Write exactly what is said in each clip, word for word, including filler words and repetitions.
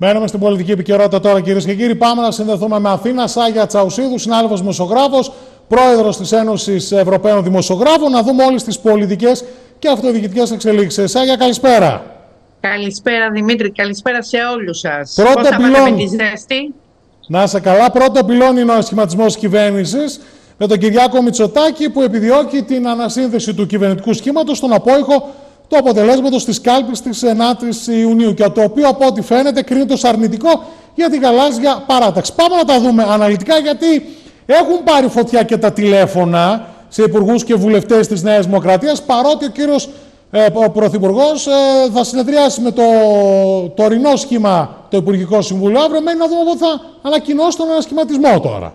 Μένουμε στην πολιτική επικαιρότητα τώρα, κυρίες και κύριοι. Πάμε να συνδεθούμε με Αθήνα. Σάγια Τσαουσίδου, συνάδελφος δημοσιογράφος, πρόεδρος της Ένωσης Ευρωπαίων Δημοσιογράφων. Να δούμε όλες τις πολιτικές και αυτοδιοικητικές εξελίξεις. Σάγια, καλησπέρα. Καλησπέρα Δημήτρη, καλησπέρα σε όλους σας. Πρώτο Πώς πυλόν... με τη ζέστη. Να είσαι καλά. Πρώτο πυλόν είναι ο σχηματισμός της κυβέρνησης με τον Κυριάκο Μητσοτάκη, που επιδιώκει την ανασύνδεση του κυβερνητικού σχήματος στον απόϊχο του αποτελέσματος της κάλπης της ενάτης Ιουνίου, και το οποίο από ό,τι φαίνεται κρίνεται ως αρνητικό για την γαλάζια παράταξη. Πάμε να τα δούμε αναλυτικά, γιατί έχουν πάρει φωτιά και τα τηλέφωνα σε υπουργούς και βουλευτές της Νέας Δημοκρατίας, παρότι ο κύριος ε, ο Πρωθυπουργός ε, θα συνεδριάσει με το τωρινό σχήμα το Υπουργικό Συμβούλιο αύριο. Μένει να δούμε πότε θα ανακοινώσει τον ανασχηματισμό τώρα.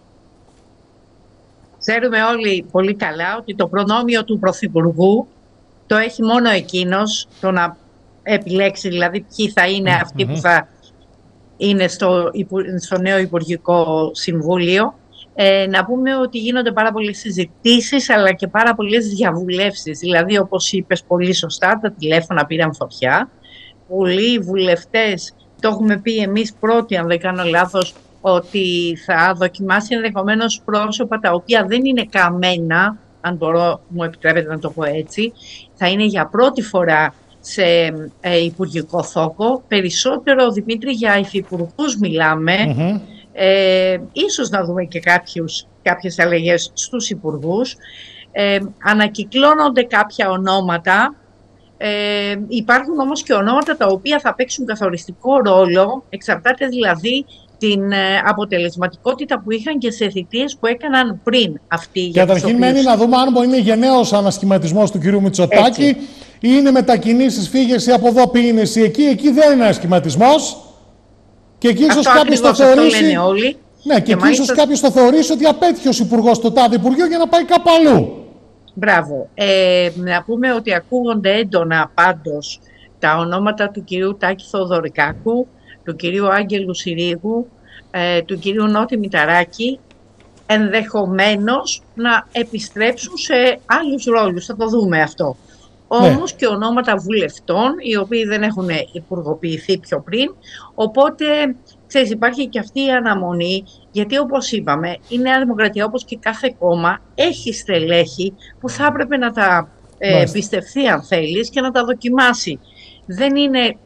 Ξέρουμε όλοι πολύ καλά ότι το προνόμιο του Πρωθυπουργού το έχει μόνο εκείνος, το να επιλέξει δηλαδή ποιοι θα είναι αυτοί που θα είναι στο, στο νέο Υπουργικό Συμβούλιο. Ε, να πούμε ότι γίνονται πάρα πολλές συζητήσεις, αλλά και πάρα πολλές διαβουλεύσεις. Δηλαδή, όπως είπες πολύ σωστά, τα τηλέφωνα πήραν φωτιά. Πολλοί βουλευτές, το έχουμε πει εμείς πρώτοι, αν δεν κάνω λάθος, ότι θα δοκιμάσει ενδεχομένως πρόσωπα τα οποία δεν είναι καμένα, αν μπορώ, μου επιτρέπετε να το πω έτσι, θα είναι για πρώτη φορά σε ε, υπουργικό θόκο. Περισσότερο, Δημήτρη, για υφυπουργούς μιλάμε. Mm-hmm. Ε, ίσως να δούμε και κάποιους, κάποιες αλλαγές στους υπουργούς. Ε, ανακυκλώνονται κάποια ονόματα. Ε, υπάρχουν όμως και ονόματα τα οποία θα παίξουν καθοριστικό ρόλο. Εξαρτάται δηλαδή την ε, αποτελεσματικότητα που είχαν και σε θητείες που έκαναν πριν αυτοί. Καταρχήν μένει να δούμε αν μπορεί είναι γενναίος ανασχηματισμός του κυρίου Μητσοτάκη ή είναι μετακινήσεις, φύγες ή από εδώ πήγαινες ή εκεί. Εκεί δεν είναι ανασχηματισμός. Και εκεί ίσως κάποιος το θεωρήσει. Ναι, και, και εκεί μάλιστα... ίσως κάποιος το θεωρήσει ότι απέτυχε ως υπουργός στο τάδε υπουργείο για να πάει κάπου αλλού. Μπράβο. Ε, να πούμε ότι ακούγονται έντονα πάντως τα ονόματα του κυρίου Τάκη Θοδωρικάκου, του κυρίου Άγγελου Συρίγου, ε, του κυρίου Νότι Μηταράκη, ενδεχομένως να επιστρέψουν σε άλλους ρόλους. Θα το δούμε αυτό. Ναι. Όμως και ονόματα βουλευτών, οι οποίοι δεν έχουν υπουργοποιηθεί πιο πριν. Οπότε, ξέρεις, υπάρχει και αυτή η αναμονή, γιατί όπως είπαμε, η Νέα Δημοκρατία, όπως και κάθε κόμμα, έχει στελέχη που θα έπρεπε να τα ε, πιστευθεί, αν θέλεις, και να τα δοκιμάσει. Δεν είναι,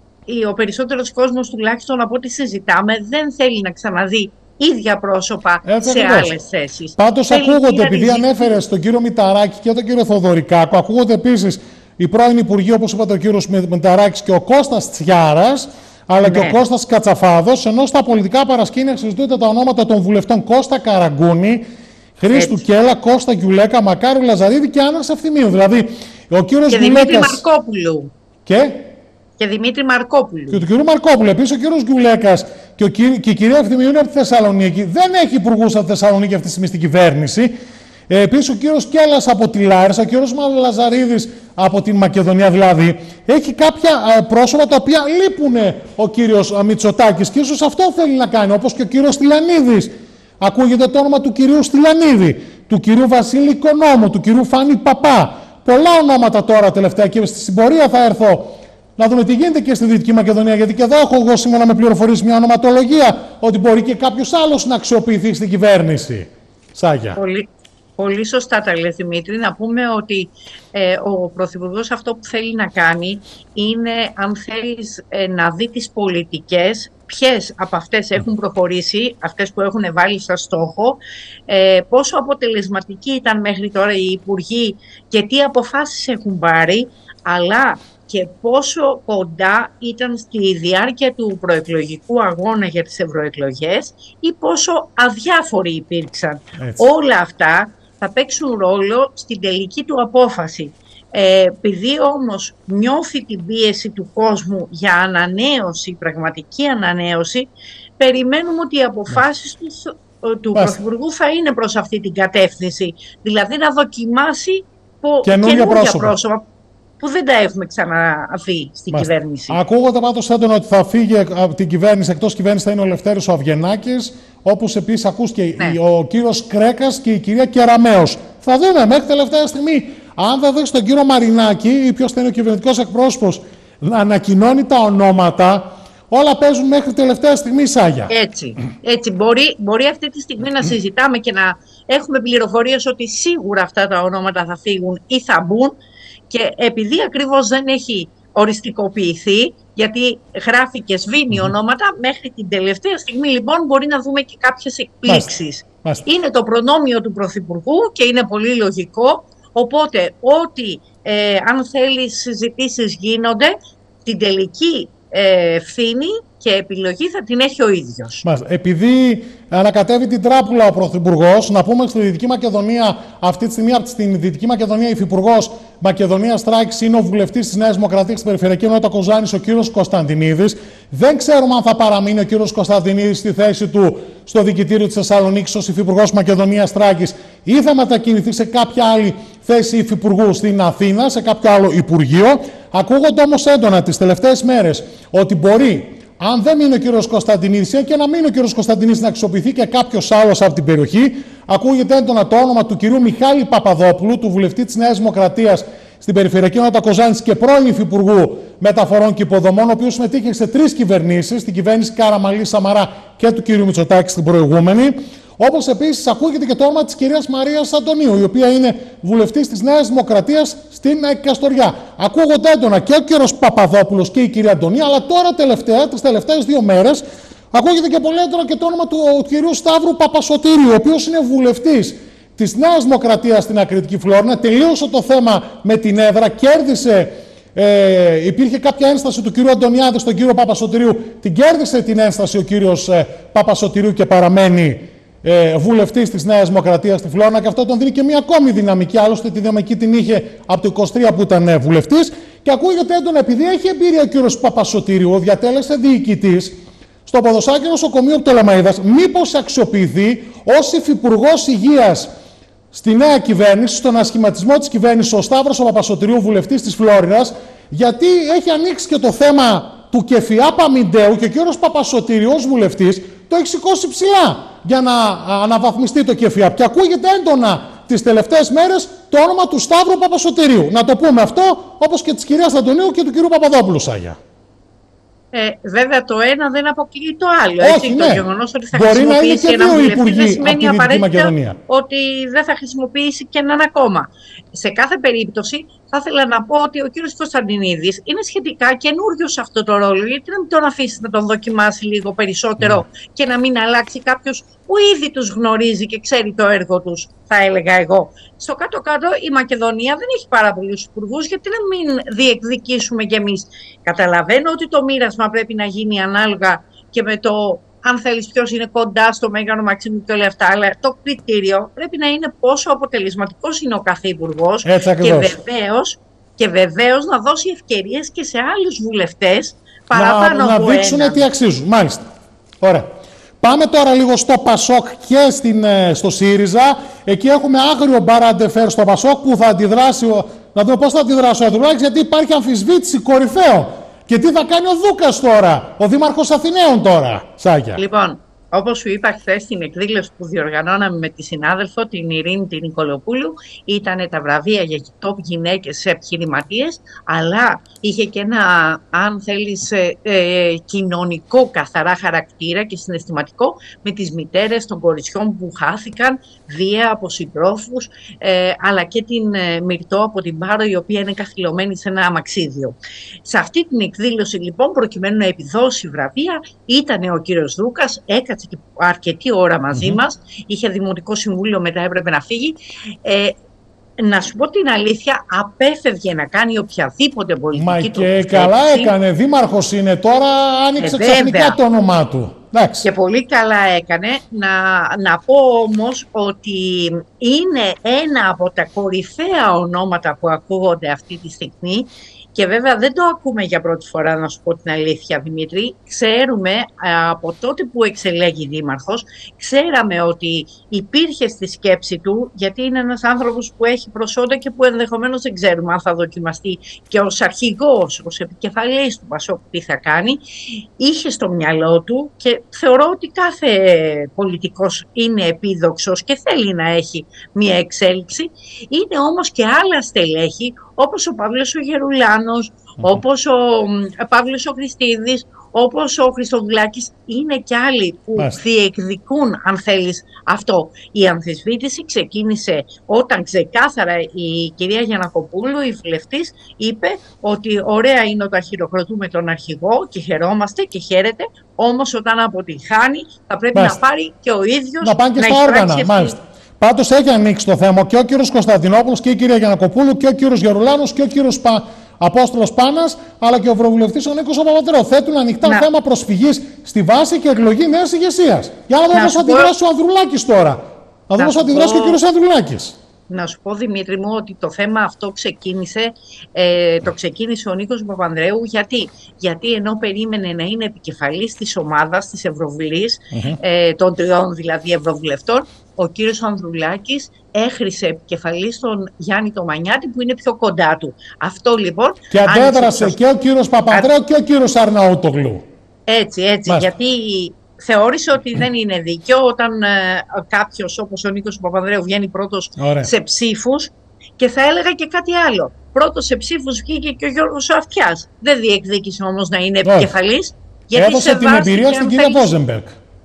ο περισσότερος κόσμος, τουλάχιστον από ό,τι συζητάμε, δεν θέλει να ξαναδεί ίδια πρόσωπα έτσι, σε άλλες θέσεις. Πάντως ακούγονται, επειδή ανέφερες τον κύριο Μηταράκη και τον κύριο Θοδωρικάκο, ακούγονται επίσης οι πρώην υπουργοί, όπως είπατε, ο κύριος Μηταράκης και ο Κώστας Τσιάρας, αλλά ναι. και ο Κώστας Κατσαφάδος, ενώ στα πολιτικά παρασκήνια συζητούνται τα ονόματα των βουλευτών Κώστα Καραγκούνη, Χρήστου Έτσι. Κέλλα, Κώστα Γιουλέκα, Μακάριου Λαζαρίδη και Άννας Ευθυμίου. Δηλαδή, ο κύριος και Γιουλέκας... Δημήτρη Μαρκόπουλου. Και... Και Δημήτρη Μαρκόπουλου. Και του κυρίου Μαρκόπουλου. Επίσης, ο κύριος Γιουλέκας και, ο κύρι... και η κυρία Ευθυμίου είναι από τη Θεσσαλονίκη. Δεν έχει υπουργούς από τη Θεσσαλονίκη αυτή τη στιγμή στην κυβέρνηση. Ε, Επίσης, ο κύριος Κέλλας από τη Λάρισα, ο κύριος Λαζαρίδης από την Μακεδονία. Δηλαδή, έχει κάποια ε, πρόσωπα τα οποία λείπουν ο κύριος Μητσοτάκης και ίσως αυτό θέλει να κάνει. Όπως και ο κύριος Στυλιανίδης. Ακούγεται το όνομα του κυρίου Στυλιανίδη, του κυρίου Βασίλη Οικονόμου, του κυρίου Φάνη Παπά. Πολλά ονόματα τώρα τελευταία, και στη συμπορία θα έρθω. Να δούμε τι γίνεται και στη Δυτική Μακεδονία, γιατί και εδώ έχω εγώ σήμερα με πληροφορήσει μια ονοματολογία ότι μπορεί και κάποιος άλλος να αξιοποιηθεί στην κυβέρνηση. Σάγια. Πολύ, πολύ σωστά τα λέει, Δημήτρη. Να πούμε ότι ε, ο Πρωθυπουργός αυτό που θέλει να κάνει είναι, αν θέλεις, ε, να δει τις πολιτικές, ποιες από αυτές έχουν προχωρήσει, αυτές που έχουν βάλει σαν στόχο, ε, πόσο αποτελεσματικοί ήταν μέχρι τώρα οι υπουργοί και τι αποφάσεις έχουν πάρει, αλλά και πόσο κοντά ήταν στη διάρκεια του προεκλογικού αγώνα για τις ευρωεκλογές ή πόσο αδιάφοροι υπήρξαν. Έτσι. Όλα αυτά θα παίξουν ρόλο στην τελική του απόφαση. Ε, επειδή όμως νιώθει την πίεση του κόσμου για ανανέωση, πραγματική ανανέωση, περιμένουμε ότι οι αποφάσεις του, του Πρωθυπουργού θα είναι προς αυτή την κατεύθυνση. Δηλαδή να δοκιμάσει καινούργια πρόσωπα. πρόσωπα που δεν τα έχουμε ξαναδεί στην Μάλιστα. κυβέρνηση. Ακούγονται πάντως έντονα ότι θα φύγει από την κυβέρνηση, εκτός κυβέρνηση θα είναι ο Λευτέρης ο Αυγενάκης, όπως επίσης ακούστηκε ναι. ο κύριος Κρέκας και η κυρία Κεραμέως. Θα δούμε μέχρι τελευταία στιγμή, αν δεν δείξει τον κύριο Μαρινάκη ή ποιος θα είναι ο κυβερνητικός εκπρόσωπος να ανακοινώνει τα ονόματα, Όλα παίζουν μέχρι τελευταία στιγμή, Σάγια. Έτσι. Έτσι. Μπορεί, μπορεί αυτή τη στιγμή να συζητάμε και να έχουμε πληροφορίες ότι σίγουρα αυτά τα ονόματα θα φύγουν ή θα μπουν, και επειδή ακριβώς δεν έχει οριστικοποιηθεί, γιατί γράφει και σβήνει mm-hmm. ονόματα, μέχρι την τελευταία στιγμή λοιπόν μπορεί να δούμε και κάποιες εκπλήξεις. Μάστε. Είναι το προνόμιο του Πρωθυπουργού και είναι πολύ λογικό, οπότε ό,τι ε, αν θέλεις συζητήσεις γίνονται, την τελική ε, ευθύνη και επιλογή θα την έχει ο ίδιος. Μάλιστα. Επειδή ανακατεύει την τράπουλα ο Πρωθυπουργός, να πούμε στη Δυτική Μακεδονία, αυτή τη στιγμή στην Δυτική Μακεδονία, υφυπουργός Μακεδονίας Θράκης είναι ο βουλευτής της Νέας Δημοκρατίας στην Περιφερειακή Ενότητα Κοζάνης, ο κύριος Κωνσταντινίδης. Δεν ξέρουμε αν θα παραμείνει ο κύριος Κωνσταντινίδης στη θέση του στο Διοικητήριο της Θεσσαλονίκης ως υφυπουργός Μακεδονίας Θράκης ή θα μετακινηθεί σε κάποια άλλη θέση υφυπουργού στην Αθήνα, σε κάποιο άλλο υπουργείο. Ακούγονται όμως έντονα τις τελευταίες μέρες ότι μπορεί, αν δεν μείνει ο κύριος Κωνσταντινίδης και να μείνει ο κύριος Κωνσταντινίδης, να αξιοποιηθεί και κάποιος άλλος από την περιοχή. Ακούγεται έντονα το όνομα του κυρίου Μιχάλη Παπαδόπουλου, του βουλευτή της Νέας Δημοκρατίας στην Περιφερειακή Ενότητα Κοζάνης και πρώην υφυπουργού Μεταφορών και Υποδομών, ο οποίος συμμετείχε σε τρεις κυβερνήσεις, την κυβέρνηση Καραμανλή Σαμαρά και του κυρίου Μητσοτάκη στην προηγούμενη. Όπως επίσης ακούγεται και το όνομα της κυρίας Μαρίας Αντωνίου, η οποία είναι βουλευτής της Νέας Δημοκρατίας στην Καστοριά. Ακούγονται έντονα και ο κύριος Παπαδόπουλος και η κυρία Αντωνίου, αλλά τώρα τελευταία, τις τελευταίες δύο μέρες, ακούγεται και πολύ έντονα και το όνομα του, του κυρίου Σταύρου Παπασωτήριου, ο οποίος είναι βουλευτής της Νέας Δημοκρατίας στην Ακριτική Φλόρινα. Τελείωσε το θέμα με την έδρα, κέρδισε. Ε, υπήρχε κάποια ένσταση του κύριου Αντωνιάδη στον κύριο Παπασωτηρίου. Την κέρδισε την ένσταση ο κύριος ε, Παπασωτηρίου και παραμένει ε, βουλευτής της Νέας Δημοκρατίας στη Φλόρινα, και αυτό τον δίνει και μία ακόμη δυναμική. Άλλωστε τη δυναμική την είχε από το είκοσι τρία που ήταν ε, βουλευτής. Και ακούγεται έντονα, επειδή έχει εμπειρία ο κύριος Παπασωτηρίου, διατέλεσε διοικητής στο Ποδοσάκιο Νοσοκομείο Πτολεμαΐδας, μήπως αξιοποιηθεί ως υφυπουργός υγείας στη νέα κυβέρνηση, στον ασχηματισμό της κυβέρνησης, ο Σταύρος ο Παπασωτηρίου, βουλευτής της Φλόρινας, γιατί έχει ανοίξει και το θέμα του ΚΕΦΙΑ Παμιντέου και ο κύριος Παπασωτηρίου ως βουλευτής το έχει σηκώσει ψηλά για να αναβαθμιστεί το ΚΕΦΙΑ. Και ακούγεται έντονα τις τελευταίες μέρες το όνομα του Σταύρου Παπασωτηρίου. Να το πούμε αυτό, όπως και της κυρίας Αντωνίου και του κυρίου Παπαδόπουλου, Σάγια. Ε, βέβαια το ένα δεν αποκλείει το άλλο. Όχι, έτσι, ναι. Το γεγονός ότι θα μπορεί χρησιμοποιήσει να είναι έναν βουλευτή δεν σημαίνει απαραίτητα ότι δεν δεν θα χρησιμοποιήσει και έναν ακόμα. Σε κάθε περίπτωση θα ήθελα να πω ότι ο κύριος Κωνσταντινίδης είναι σχετικά καινούριος σε αυτό το ρόλο. Γιατί να μην τον αφήσει να τον δοκιμάσει λίγο περισσότερο mm. και να μην αλλάξει κάποιος που ήδη τους γνωρίζει και ξέρει το έργο τους, θα έλεγα εγώ. Στο κάτω-κάτω η Μακεδονία δεν έχει πάρα πολλούς υπουργούς, γιατί να μην διεκδικήσουμε κι εμείς. Καταλαβαίνω ότι το μοίρασμα πρέπει να γίνει ανάλογα και με το, αν θέλεις, ποιος είναι κοντά στο Μέγανο Μαξίμου και όλα αυτά, αλλά το κριτήριο πρέπει να είναι πόσο αποτελεσματικός είναι ο κάθε υπουργός και βεβαίως, και βεβαίως να δώσει ευκαιρίες και σε άλλους βουλευτές παραπάνω να, από να δείξουν έναν. τι αξίζουν. Μάλιστα. Ωραία. Πάμε τώρα λίγο στο Πασόκ και στην, στο ΣΥΡΙΖΑ. Εκεί έχουμε άγριο μπαραντεφέρ στο Πασόκ που θα αντιδράσει, να δούμε πώς θα αντιδράσει ο Ανδρουλάκης, γιατί υπάρχει αμφισβήτηση κορυφαίων. Και τι θα κάνει ο Δούκας τώρα, ο Δήμαρχος Αθηναίων τώρα, Σάγια. Λοιπόν, όπως σου είπα χθες στην εκδήλωση που διοργανώναμε με τη συνάδελφο, την Ειρήνη την Νικολοπούλου, ήταν τα βραβεία για top γυναίκες επιχειρηματίες, αλλά είχε και ένα, αν θέλεις, ε, ε, κοινωνικό καθαρά χαρακτήρα και συναισθηματικό, με τις μητέρες των κοριτσιών που χάθηκαν βία από συντρόφους, ε, αλλά και την ε, Μυρτώ από την Πάρο, η οποία είναι καθυλωμένη σε ένα αμαξίδιο. Σε αυτή την εκδήλωση, λοιπόν, προκειμένου να επιδώσει βραβεία, ήταν ο κύριος Δούκας, έκατσε και αρκετή ώρα μαζί mm-hmm. μας, είχε δημοτικό συμβούλιο, μετά έπρεπε να φύγει. Ε, να σου πω την αλήθεια, απέφευγε να κάνει οποιαδήποτε πολιτική. Μα και καλά έκανε, δήμαρχος είναι τώρα, άνοιξε ε, ξαφνικά το όνομά του. Εντάξει. Και πολύ καλά έκανε. Να, να πω όμως ότι είναι ένα από τα κορυφαία ονόματα που ακούγονται αυτή τη στιγμή. Και βέβαια δεν το ακούμε για πρώτη φορά, να σου πω την αλήθεια, Δημήτρη. Ξέρουμε από τότε που εξελέγει δήμαρχος, ξέραμε ότι υπήρχε στη σκέψη του, γιατί είναι ένας άνθρωπος που έχει προσόντα και που ενδεχομένως δεν ξέρουμε αν θα δοκιμαστεί και ως αρχηγός, ως επικεφαλής του Πασόκ τι θα κάνει. Είχε στο μυαλό του, και θεωρώ ότι κάθε πολιτικός είναι επίδοξος και θέλει να έχει μία εξέλιξη. Είναι όμως και άλλα στελέχη, όπως ο Παύλος ο Γερουλάνος, mm-hmm. όπως ο Παύλος ο Χριστίδης, όπως ο Χριστοδουλάκης, είναι και άλλοι που Μάλιστα. διεκδικούν, αν θέλεις, αυτό. Η αμφισβήτηση ξεκίνησε όταν ξεκάθαρα η κυρία Γιαννακοπούλου, η βουλευτής, είπε ότι ωραία είναι όταν χειροκροτούμε τον αρχηγό και χαιρόμαστε και χαίρεται, όμως όταν αποτυγχάνει θα πρέπει Μάλιστα. να πάρει και ο ίδιος να πάνε και να στα όργανα. Μάλιστα. Πάντως έχει ανοίξει το θέμα και ο κύριος Κωνσταντινόπουλος και η κυρία Γιαννακοπούλου και ο κύριος Γερουλάνος και ο κύριος Πα... Απόστολος Πάνας, αλλά και ο Ευρωβουλευτής ο Νίκος Παπανδρέου. Θέτουν ανοιχτά να. θέμα προσφυγής στη βάση και εκλογή νέας ηγεσίας. Για να δούμε πώς θα πω... αντιδράσει ο Ανδρουλάκης τώρα. Να δούμε πώς θα αντιδράσει πω... και ο κύριος Ανδρουλάκης. Να σου πω, Δημήτρη μου, ότι το θέμα αυτό ξεκίνησε, ε, το ξεκίνησε ο Νίκος Παπανδρέου. Γιατί? Γιατί ενώ περίμενε να είναι επικεφαλής της ομάδας της Ευρωβουλής, mm-hmm. ε, των τριών δηλαδή Ευρωβουλευτών, ο κύριος Ανδρουλάκης έχρισε επικεφαλής τον Γιάννη τον Μανιάτη, που είναι πιο κοντά του. Αυτό λοιπόν... Και αντέδρασε άνοιξε... και ο κύριος Παπανδρέου Α... και ο κύριος Αρναούτογλου. Έτσι, έτσι, Μάλιστα. γιατί... Θεώρησε ότι δεν είναι δίκαιο όταν ε, κάποιος όπως ο Νίκος Παπανδρέου βγαίνει πρώτος Ωραία. σε ψήφους, και θα έλεγα και κάτι άλλο. Πρώτος σε ψήφους βγήκε και ο Γιώργος Αυτιάς. Δεν διεκδίκησε όμως να είναι επικεφαλής. Έδωσε την εμπειρία στην κυρία Βόζεμπεργκ.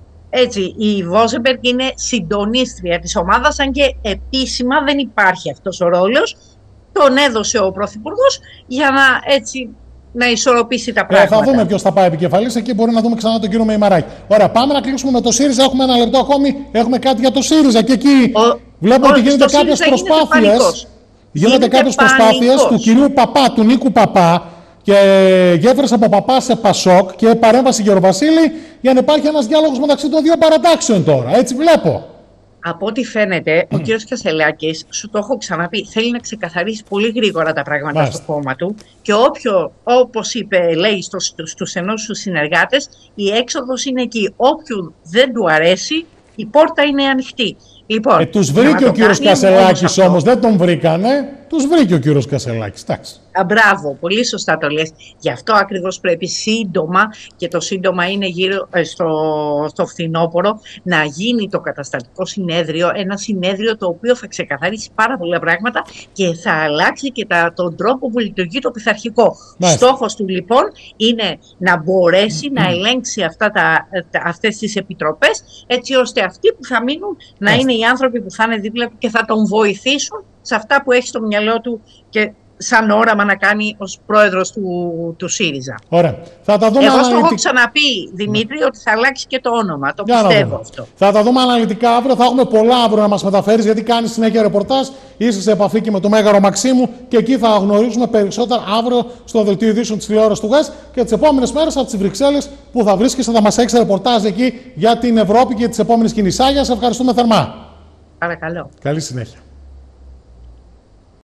Έτσι, η Βόζεμπεργκ είναι συντονίστρια της ομάδας, αν και επίσημα δεν υπάρχει αυτός ο ρόλος. Τον έδωσε ο Πρωθυπουργός για να έτσι... να ισορροπήσει τα πράγματα. Ε, θα δούμε ποιος θα πάει επικεφαλής. Εκεί μπορεί να δούμε ξανά τον κύριο Μεϊμαράκη. Ωραία, πάμε να κλείσουμε με το ΣΥΡΙΖΑ. Έχουμε ένα λεπτό ακόμη. Έχουμε κάτι για το ΣΥΡΙΖΑ. Και εκεί ο, βλέπω ο, ότι γίνονται κάποιες προσπάθειες. Γίνονται κάποιες προσπάθειες του κυρίου Παπά, του Νίκου Παπά, και γέφυρες από Παπά σε Πασόκ και παρέμβαση Γεροβασίλη, για να υπάρχει ένας διάλογος μεταξύ των δύο παρατάξεων τώρα. Έτσι βλέπω. Από ό,τι φαίνεται, mm. ο κύριος Κασελάκης, σου το έχω ξαναπεί, θέλει να ξεκαθαρίσει πολύ γρήγορα τα πράγματα Μάλιστα. στο κόμμα του, και όποιο, όπως είπε, λέει στους, στους ενός τους συνεργάτες, η έξοδος είναι εκεί. Όποιου δεν του αρέσει, η πόρτα είναι ανοιχτή. Λοιπόν, ε, τους βρήκε ο κύριος Κασελάκης όμως, δεν τον βρήκανε. Τους βρήκε ο κύριος Κασελάκης. Εντάξει. Α, μπράβο, πολύ σωστά το λες. Γι' αυτό ακριβώς πρέπει σύντομα, και το σύντομα είναι γύρω ε, στο, στο φθινόπωρο, να γίνει το καταστατικό συνέδριο. Ένα συνέδριο το οποίο θα ξεκαθαρίσει πάρα πολλά πράγματα και θα αλλάξει και τα, τον τρόπο που λειτουργεί το πειθαρχικό. Μάλιστα. Στόχος του λοιπόν είναι να μπορέσει mm. να ελέγξει αυτά τα, τα, αυτές τις επιτροπές, έτσι ώστε αυτοί που θα μείνουν να Μάλιστα. είναι οι άνθρωποι που θα είναι δίπλα του και θα τον βοηθήσουν σε αυτά που έχει στο μυαλό του και σαν όραμα να κάνει ως πρόεδρος του, του ΣΥΡΙΖΑ. Ωραία. Θα τα δούμε Εγώ αναλυτικά. στο έχω ξαναπεί, Δημήτρη, ναι. ότι θα αλλάξει και το όνομα. Το Για πιστεύω αυτό. Θα τα δούμε αναλυτικά αύριο. Θα έχουμε πολλά αύριο να μας μεταφέρεις, γιατί κάνεις συνέχεια ρεπορτάζ. Είσαι σε επαφή και με το Μέγαρο Μαξίμου, και εκεί θα γνωρίζουμε περισσότερα αύριο στο δελτίο ειδήσεων της τηλεόρασης του ΓΕΣ, και τις επόμενες μέρες από τις Βρυξέλλες που θα βρίσκεσαι, θα μας έχεις ρεπορτάζ εκεί για την Ευρώπη και τις επόμενες κινήσεις. Άγια, σε ευχαριστούμε θερμά. Παρακαλώ. Καλή συνέχεια.